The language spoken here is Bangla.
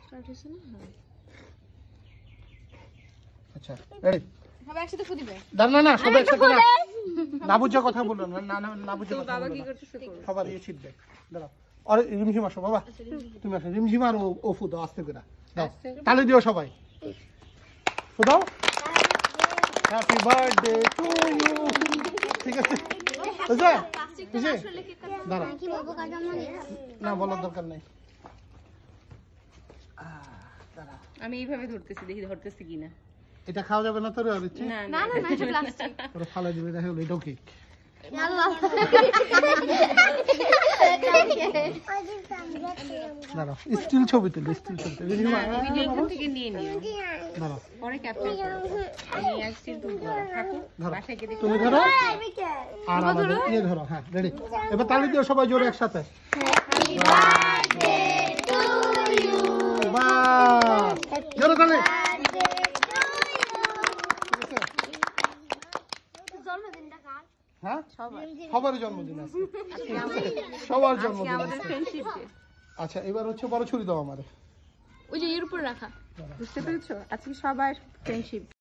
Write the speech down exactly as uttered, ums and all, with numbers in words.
স্টার্ট হইছে না? হ্যাঁ। আচ্ছা রেডি? সবাই একসাথে ফু দিবে? না না না সবাই একসাথে না। না বুঝে কথা বলুন না না না বুঝে কথা বলুন। বাবা কি করতেছে করো। সবার এই সিট দেখ। দাঁড়াও। আরে রিমঝিম আসো বাবা। তুমি আসো রিমঝিম আর ও ও ফু দাও আস্তে করে। দাও। তালি দিও সবাই। ফু দাও। Happy birthday to you. ঠিক আছে? বুঝলে? বুঝলে? দাঁড়াও। কি বলবো কাজে মনে? না বলার দরকার নাই। দাঁড়াও। আমি এইভাবে ধরতেছি, দেখি ধরতেছি কিনা। এটা খাওয়া যাবে না তোর আরে? না না না এটা প্লাস্টিক। ওরা ফালা দিবে দেখো এটাও কেক। আল্লাহ দাঁড়াও স্টিল ছবি তুলি স্টিল ছবি তুলি ভিডিও এখান থেকে নিয়ে নিও। দাঁড়াও পরে ক্যাপচার করো। আমি এক স্টিল তুলবো। থাকো। বাসায় গিয়ে তুমি ধরো আর আমাদের ইয়ে ধরো। হ্যাঁ রেডি? এবার তালি দিও সবাই জোরে একসাথে। Happy birthday to you. বাস জোরে তালি। জন্মদিনটা কার? হ্যাঁ সবার জন্মদিন আছে সবার জন্মদিন আমাদের আছে। Friendship day. আচ্ছা এবার হচ্ছে বড় ছুরি দাও আমারে। ওই যে এর উপর রাখা। বুঝতে পেরেছো? আজকে সবার ফ্রেন্ডশিপ